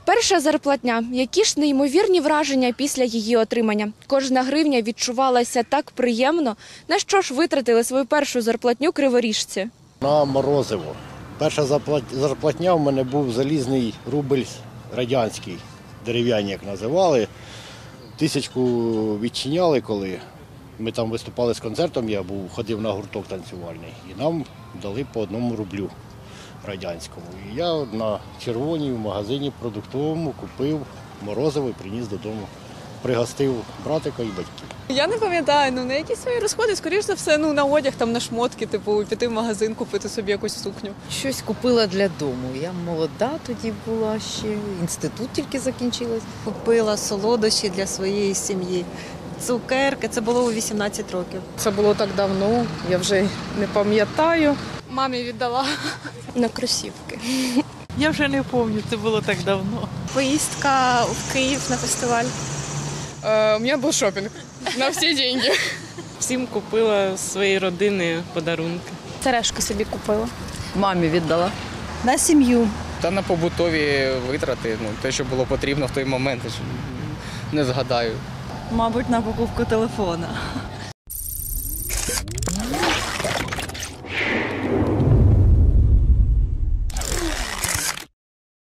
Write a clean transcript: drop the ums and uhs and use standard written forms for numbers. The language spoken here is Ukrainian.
Перша зарплатня. Які ж неймовірні враження після її отримання. Кожна гривня відчувалася так приємно. На що ж витратили свою першу зарплатню криворіжці? На морозиво. Перша зарплатня в мене був залізний рубль радянський, дерев'яні, як називали. 1000 відчиняли, коли ми там виступали з концертом, ходив на гурток танцювальний. І нам дали по 1 рублю радянському. І я на червоній в магазині продуктовому купив морозиво і приніс додому. Пригостив братика і батьків. Я не пам'ятаю, на якісь свої розходи, скоріш за все, на одяг, на шмотки, піти в магазин, купити собі якусь сукню. Щось купила для дому. Я молода тоді була ще, інститут тільки закінчилась. Купила солодощі для своєї сім'ї, цукерки, це було у 18 років. Це було так давно, я вже не пам'ятаю. Мамі віддала. На кросівки. Я вже не пам'ятаю, це було так давно. Поїздка в Київ на фестиваль. У мене був шопінг на всі гроші. Всім купила з своєї родини подарунки. Сережки собі купила. Мамі віддала. На сім'ю. Та на побутові витрати, те, що було потрібно в той момент, не згадаю. Мабуть, на покупку телефона.